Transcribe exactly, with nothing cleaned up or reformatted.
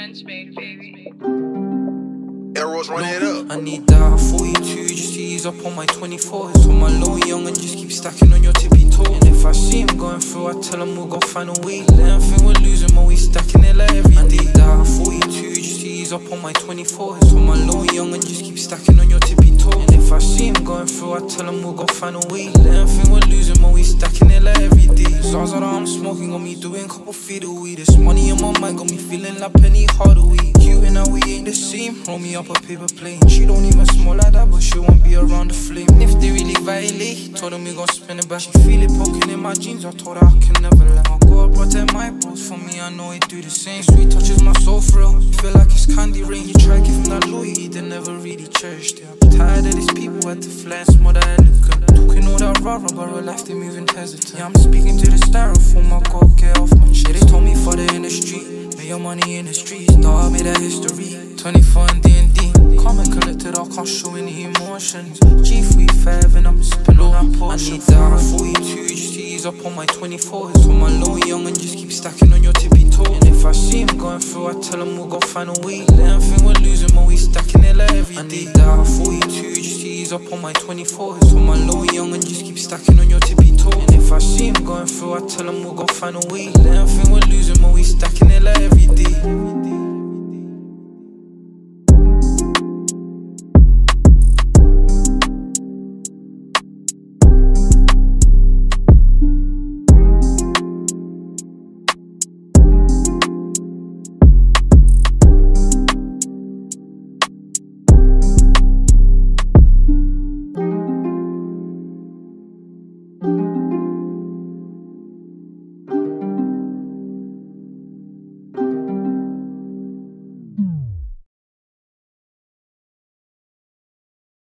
Bench made, baby. Arrows run it up. I need that forty-two just to ease up on my twenty-four. So my low young and just keep stacking on your tippy toe. And if I see him going through, I tell him we'll go find a way. Let him think we're losing, but we stacking it like every day. I need that forty-two just to ease up on my twenty-four. So my low young and just keep stacking on your tippy toe. And if I see him going through, I tell him we'll go find a way. Let him think we're losing, but we stacking it like every day. Zaza that I'm smoking got me doing couple feet of weed. This money in my mind got me feeling like Penny Hardaway. You and I, we ain't the same. Roll me up a paper plane. She don't even smoke like that, but she won't be around the flame. If they really violate, told them we gon' spin it back. She feel it poking in my jeans, I told her I can never lie. My God protect my bros for me, I know it do the same. Sweet touches my soul for real. Feel like it's candy rain. You try give him that loyalty, they never really cherished it. I'm tired of these people at the fly and smell that elegant. Talking all that rah rah, but real life they moving hesitant. Yeah, I'm speaking to the styrofoam, my God, get off my shit. They told me for the industry, make your money in the streets. Now I made that history, twenty-four and D and D. Calm and collected, I can't show any emotions. G three five and I'm sipping on that portion. I need that forty-two just to ease up on my twenty-four. So my low young and just keep stacking on your tippy toe. And if I see him going through, I tell him we'll go find a way. Let him think we're losing, but we stacking it like every day. I need that forty-two just to ease up on my twenty-four. So my low young and just keep stacking on your tippy toe. And if I see him going through, I tell him we'll go find a way. Let him think we're